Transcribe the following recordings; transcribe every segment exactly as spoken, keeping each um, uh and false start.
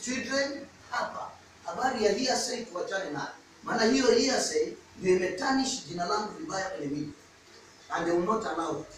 children hapa. Habari ya hearsay tuachane nayo. Maana hiyo hearsay ndio imetanish jina langu vibaya kwenye media. And they will not allow it.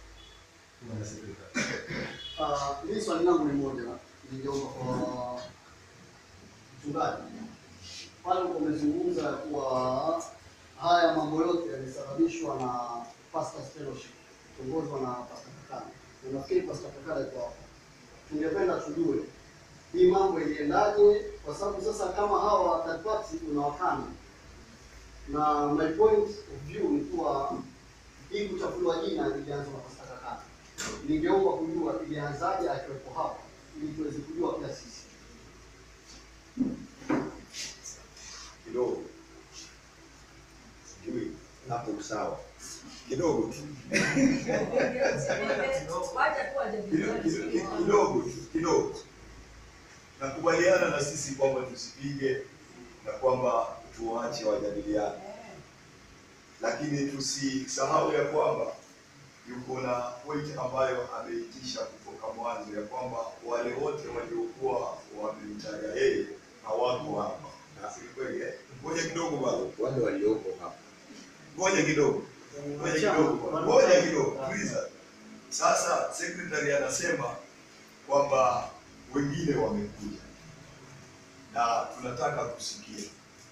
Ah, uh, hili swali langu ni moja. Ningeomba kwa mchungaji. Pale umezungumza kuwa haya mambo yote yamesababishwa na Pastors Fellowship kuongozwa na Pastor Kakana. Na nafikiri Pastor Kakana kwa hapo. Tungependa tujue hii mambo iliendaje, kwa sababu sasa kama hawa third party unawakana. Na my point of view ni kuwa hii kuchafuliwa jina ilianza na Pastor Kakana. Ningeomba kujua ilianzaje akiwepo hapa ili tuweze kujua pia sisi. Kidogo. Sijui hapo sawa. Kidogo tu. Kidogo, kidogo. Nakubaliana na sisi kwamba tusipige na kwamba tuache wajadiliane. Lakini tusisahau ya kwamba yuko na point ambayo ameitisha kutoka mwanzo ya kwamba wale wote waliokuwa wamemtaja yeye hawako hapa. Na si kweli eh? Ngoja kidogo bado wale walioko hapa. Ngoja kidogo. Ngoja kidogo. Ngoja kidogo. Please. Sasa secretary anasema kwamba wengine wamekuja. Na tunataka kusikia.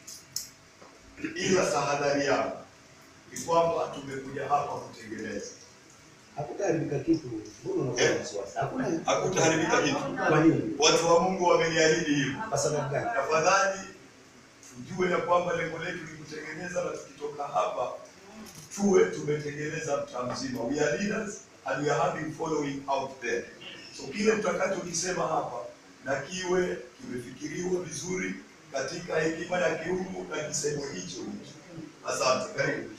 Ila tahadhari yangu ni kwamba tumekuja hapa kutengeneza. Hakutaharibika kitu. Mbona unakuwa wasiwasi? Hakuna hakutaharibika kitu. Kwa nini? Watu wa Mungu wameniahidi hivyo. Kwa sababu gani? Tafadhali tujue ya kwamba lengo letu ni kutengeneza, na tukitoka hapa tuwe tumetengeneza mtaa mzima. We are leaders and we are having following out there. So kile tutakachokisema hapa na kiwe kimefikiriwa vizuri katika hekima ya kiungu na kisemo hicho. Asante. Karibu.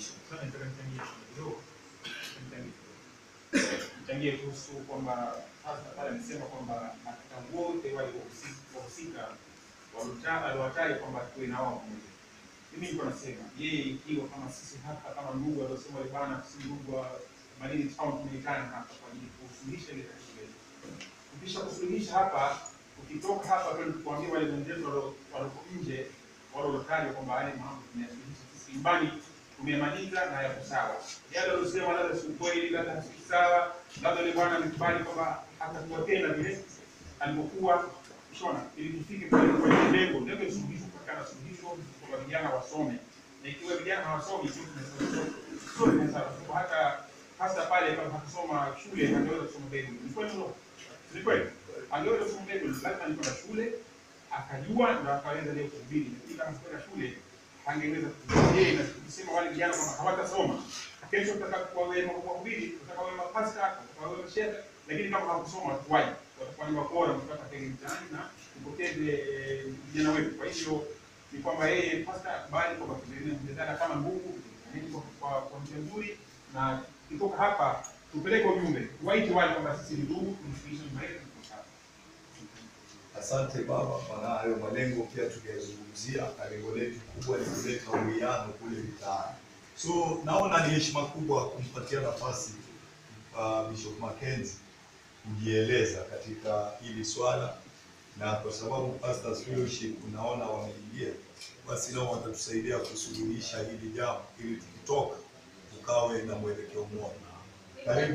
Changie kuhusu kwamba hasa pale amesema kwamba hata wote waliohusika waliwataja kwamba tuwe na wao pamoja. Mimi niko nasema yeye ikiwa kama sisi hapa kama ndugu aliosema ile bana, sisi ndugu wa Malindi town tumeitana hapa kwa ajili ya kusuluhisha ile tatizo. Kisha kusuluhisha hapa, ukitoka hapa kwenda kuambia wale wenzetu walio nje wale waliotaja kwamba hali mambo tunayasuluhisha sisi nyumbani tumemaliza na yako sawa. Yale waliosema labda si kweli, labda si sawa, labda ile bwana amekubali kwamba hatakuwa tena vile alipokuwa. Unaona, ili tufike pale kwa lengo, lengo ni suluhisho, kwa suluhisho kwa vijana wasome. Na ikiwa vijana hawasomi, sisi tunasema sio ni sawa. Kwa hata hasa pale kama hakusoma shule, angeweza kusoma mbele. Ni kweli ndio? Ni kweli. Angeweza kusoma mbele, lazima alikuwa na shule, akajua na akaweza leo kuhubiri. Kila mtu kwenda shule angeweza kuhubiri, na kusema wale vijana kama hawatasoma, kesho tutakuwa wema kwa kuhubiri, tutakuwa wema pastor, tutakuwa wema shehe, lakini kama hakusoma tuwaje? Watakuwa ni wakora mpaka tege mtaani na kupoteze vijana wetu. Kwa hiyo ni kwamba yeye pastor bali kwa kutengeneza kama Mungu ni kwa kwa njia nzuri, na kutoka hapa tupeleke ujumbe waite wale kwamba sisi ni ndugu, tunaishi mbele kwa sababu. Asante baba, kwa hayo malengo pia tuliyazungumzia, na lengo letu kubwa ni kuleta uwiano kule mtaani. So naona ni heshima kubwa kumpatia nafasi uh, Bishop MacKenzie kujieleza katika hili swala, na kwa sababu Pastors Fellowship unaona wameingia, basi nao watatusaidia kusuluhisha hili jambo ili tukitoka tukawe na mwelekeo mmoja. Karibu.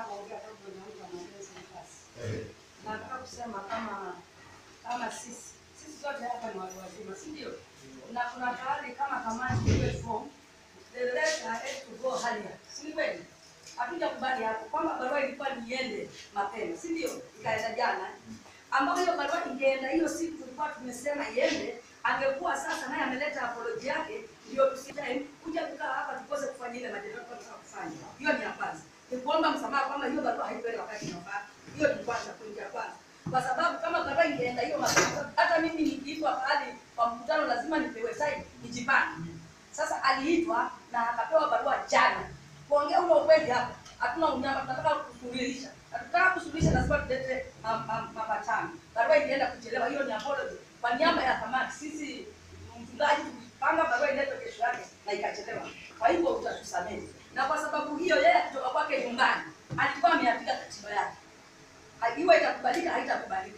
Eh. Nataka kusema kama kama sisi sisi sote hapa ni watu wazima, si ndio? Na kuna tayari kama kamati ile form the letter has to go higher, si kweli? Hatujakubali hapo kwamba barua ilikuwa niende mapema, si ndio? Ikaenda jana, ambapo hiyo barua ingeenda hiyo siku tulikuwa tumesema iende, angekuwa sasa naye ameleta apology yake, ndio tusije kuja kukaa hapa tukose kufanya ile majadiliano tunataka kufanya. Hiyo ni ya kwanza. Ni kuomba msamaha kwamba hiyo barua haikuenda wakati unafaa. Hiyo ni kwanza, pointi ya kwanza. Kwa sababu kama barua ingeenda hiyo mapema, hata mimi nikiitwa pale kwa mkutano lazima nipewe saini, nijipange. Sasa aliitwa na akapewa barua jana. Kuongea ule ukweli hapa, hatuna unyama, tunataka kusuluhisha. Tunataka kusuluhisha, lazima tulete mapatano. Barua ilienda kuchelewa, hiyo ni apology. Kwa niaba ya kamati, sisi mchungaji tulipanga barua iletwe kesho yake na ikachelewa. Kwa hivyo utatusamehe. Na kwa sababu hiyo yeye kutoka kwake nyumbani alikuwa ameandika katiba yake. Iwe itakubalika haitakubalika.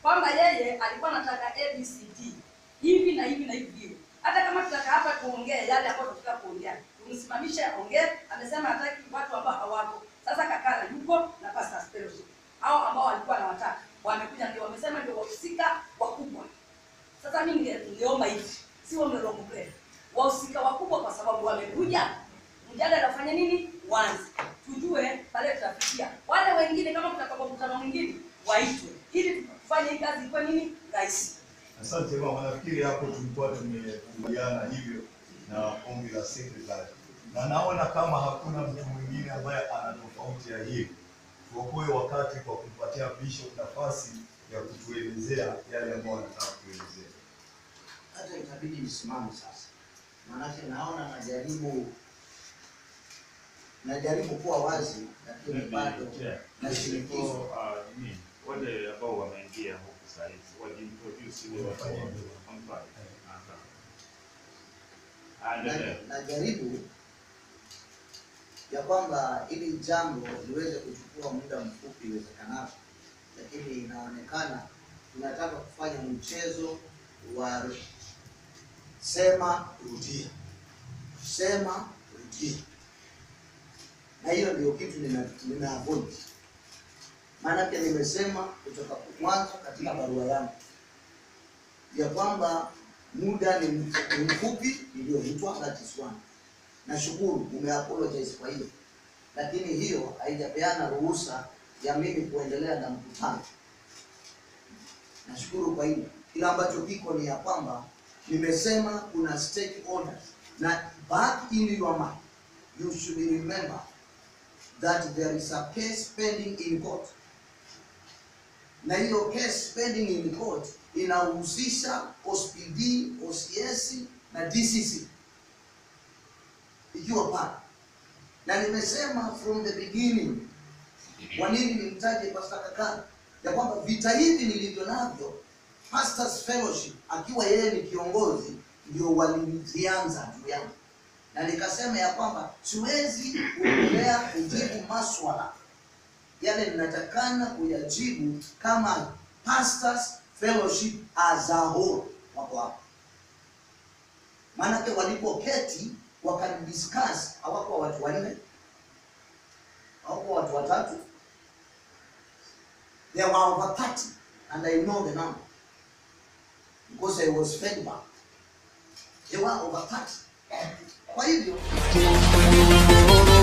kwamba yeye alikuwa anataka A B C D hivi na hivi na hivi. Hata kama tutaka hapa tuongee yale ambayo tunataka kuongea, tumsimamishe aongee. Amesema hataki watu ambao hawako. Sasa Kakala yuko na Pastor Fellowship. Hao ambao walikuwa wanawataka wamekuja, ndio wamesema ndio wahusika wakubwa. Sasa mimi ningeomba hivi, sio mlolongo mrefu. Wahusika wakubwa kwa sababu wamekuja, mjadala afanye nini? Wanze. Tujue pale tutafikia. Wale wengine kama kutakuwa mkutano mwingine waitwe ili tufanye hii kazi kwa nini? Rahisi. Asante mama, nafikiri hapo tulikuwa tumekubaliana hivyo na ombi la secretary. Na naona kama hakuna mtu mwingine ambaye ana tofauti ya hiyo. Tuokoe wakati kwa kumpatia bishop nafasi ya kutuelezea yale ambayo anataka kuelezea. Hata itabidi nisimame sasa. Maanake naona najaribu najaribu kuwa wazi, lakini bado na shinikizo. Wale ambao wameingia huku sasa hivi wajiintroduce ile wafanye mfano. Najaribu ya kwamba ili jambo liweze kuchukua muda mfupi iwezekanavyo, lakini inaonekana tunataka kufanya mchezo wa sema rudia, sema rudia, na hiyo ndio kitu nina avoid. Maana nimesema kutoka mwanzo katika barua yangu ya kwamba muda ni mfupi iliyoitwa, that is one. Nashukuru umeapologize kwa hiyo, lakini hiyo haijapeana ruhusa ya mimi kuendelea na mkutano. Nashukuru kwa hiyo. Kila ambacho kiko ni ya kwamba nimesema kuna stakeholders, na back in your mind you should remember that there is a case pending in court. Na hiyo case pending in court inahusisha O S P D, O C S na D C C ikiwa pale. Na nimesema from the beginning, kwa nini nimtaje Pastor Kakala, ya kwamba vita hivi nilivyo navyo Pastors Fellowship akiwa yeye ni kiongozi ndio walianza juu yangu. Na nikasema ya kwamba siwezi kuendelea kujibu maswala yale ninatakana kuyajibu kama Pastors Fellowship as a whole wako hapo. Maana walipoketi wakadiscuss, hawakuwa watu wanne, hawakuwa watu watatu, there were over thirty, and I know the number because I was fed back. There were over thirty. Kwa hivyo